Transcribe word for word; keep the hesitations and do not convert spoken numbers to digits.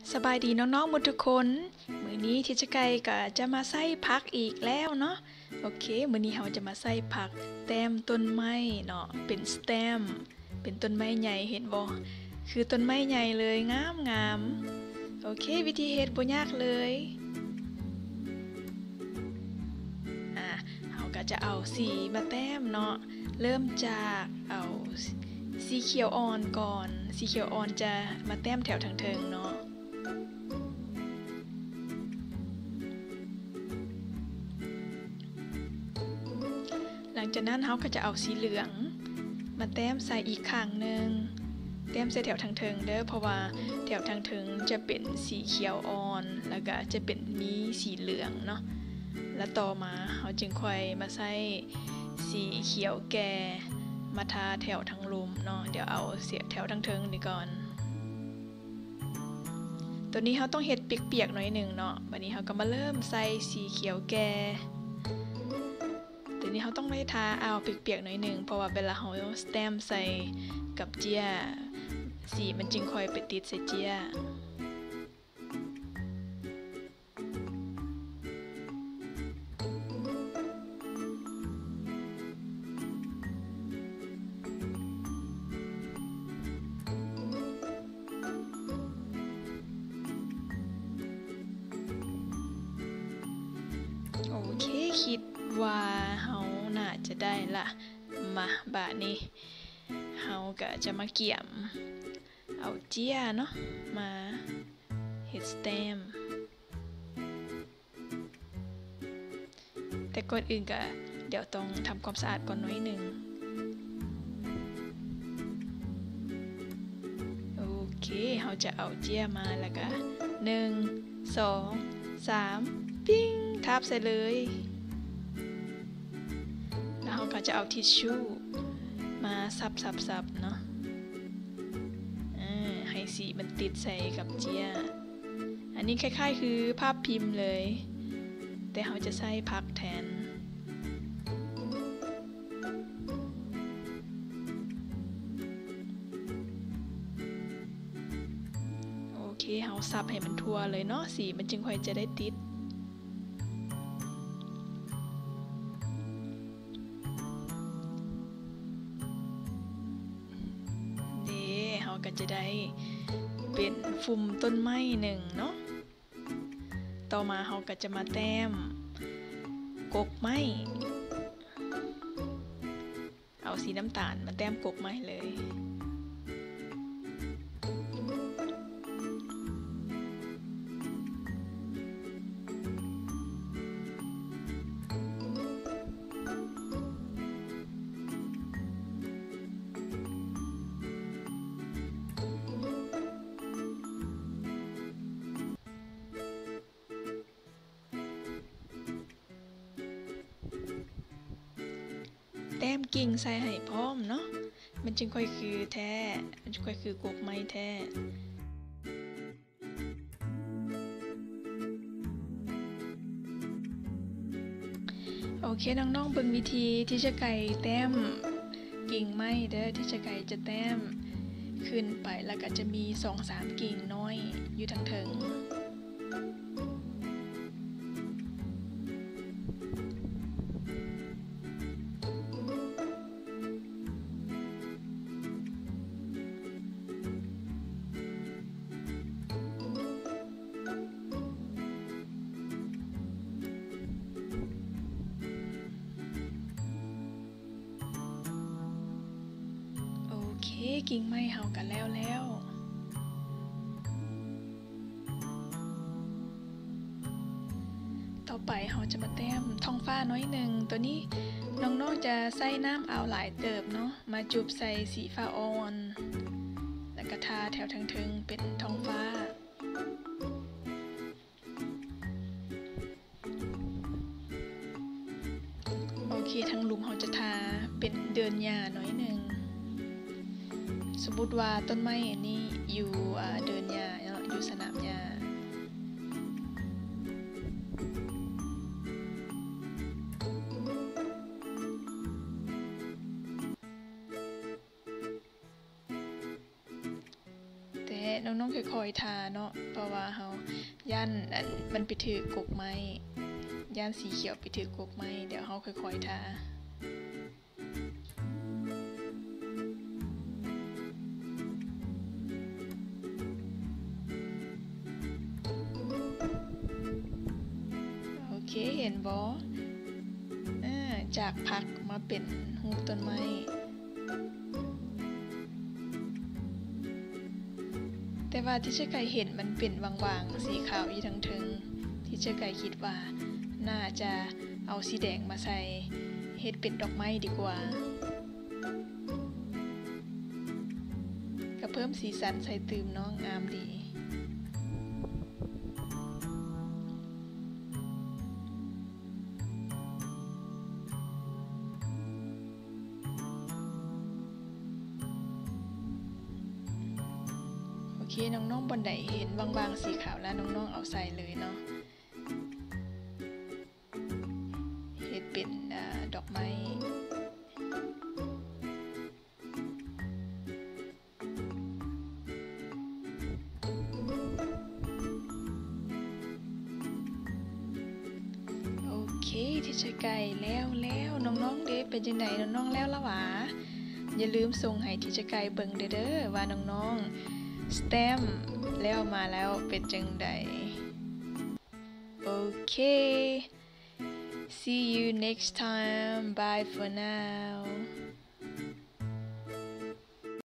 สบายดีน้องๆหมดทุกคนมื้อนี้ทิชไก่ก็จะมาใส่ผักอีกแล้วเนาะโอเคมื้อนี้เราจะมาใส่ผักแต้มต้นไม้เนาะเป็นสแตมเป็นต้นไม้ใหญ่เห็นบ่คือต้นไม้ใหญ่เลยงามงามโอเควิธีเฮ็ดบ่ยากเลยอ่ะเราก็จะเอาสีมาแต้มเนาะเริ่มจากเอาสีเขียวอ่อนก่อนสีเขียวอ่อนจะมาแต้มแถวทางเทิงเนาะหลังจากนั้นเราก็จะเอาสีเหลืองมาแต้มใส่อีกข้างหนึ่งแต้มใส่แถวทางเทิงเด้อเพราะว่าแถวทางเทิงจะเป็นสีเขียวอ่อนแล้วก็จะเป็นมีสีเหลืองเนาะแล้วต่อมาเราจึงค่อยมาใส่สีเขียวแก่มาทาแถวทางลุมเนาะเดี๋ยวเอาเสียแถวทางเทิงนี่ก่อนตัวนี้เราต้องเฮ็ดเปียกๆหน่อยหนึ่งเนาะบัดนี้เราก็มาเริ่มใส่สีเขียวแก่ตัวนี้เราต้องได้ทาเอาเปียกๆหน่อยหนึ่งเพราะว่าเวลาเราสแตมป์ใส่กับเจียสีมันจึงค่อยไปติดใส่เจียโอเคคิดว่าเฮาน่าจะได้ละมาบาดนี้เฮาก็จะมาเกี่ยมเอาเจียเนาะมาเฮ็ดสแตมป์แต่ก่อนอื่นก็เดี๋ยวต้องทำความสะอาดก่อนหน่อยหนึ่งโอเคเฮาจะเอาเจียมาแล้วก็หนึ่ง สอง สามปิ้งทับใส่เลยแล้วเราก็จะเอาทิชชู่มาซับๆๆเนาะให้สีมันติดใส่กับเจียอันนี้คล้ายๆคือภาพพิมพ์เลยแต่เราจะใส่ผักแทนโอเคเราซับให้มันทั่วเลยเนาะสีมันจึงค่อยจะได้ติดก็จะได้เป็นฟุ่มต้นไม้หนึ่งเนาะต่อมาเราก็จะมาแต้มกกไม้เอาสีน้ำตาลมาแต้มกกไม้เลยแต้มกิ่งใส่ให้พร้อมเนาะมันจึงค่อยคือแท้มันจึงค่อยคือกกไม้แท้โอเคน้องๆเบิ่งวิธีที่จะไก่แต้มกิ่งไม้เด้อที่จะไก่จะแต้มขึ้นไปแล้วก็จะมี สองสาม กิ่งน้อยอยู่ทางเทิงกิ่งไม้เฮากันแล้วแล้วต่อไปเฮาจะมาแต้มท้องฟ้าน้อยหนึ่งตัวนี้น้องๆจะใส่น้ำเอาหลายเติบเนาะมาจุบใส่สีฟ้าอ่อนแล้วก็ทาแถวทางเทิงเป็นท้องฟ้าโอเคทางหลุมเฮาจะทาเป็นเดินหญ้าน้อยหนึ่งสมมุติว่าต้นไม้อันนี้อยู่เดินหญ้าอยู่สนามหญ้าแต่น้องๆค่อยๆทาเนาะเพราะว่าเฮาย่านอันมันไปถือกกไม้ย่านสีเขียวไปถือกกไม้เดี๋ยวเฮาค่อยๆทาโอเคเห็นบ่อ่าจากผักมาเป็นรูปต้นไม้แต่ว่าที่เชไก่เห็นมันเป็นวางๆสีขาวอยู่ทั้งทึงที่เชไก่คิดว่าน่าจะเอาสีแดงมาใส่เฮ็ดเป็นดอกไม้ดีกว่าก็เพิ่มสีสันใส่ตื่มน้องงามดีโอเคน้องๆบนใดเห็นบางๆสีขาวแล้วน้องๆเอาใส่เลยเนาะเฮ็ดเป็นดอกไม้โอเคที่ใช้ไก่แล้วแล้วน้องๆเด้เป็นจังไดน้องๆแล้วละหวาอย่าลืมส่งให้ที่ใช้ไก่เบิ่งเด้อๆว่าน้องๆสแตมป์แล้วมาแล้วเป็นจังใดโอเค see you next time bye for now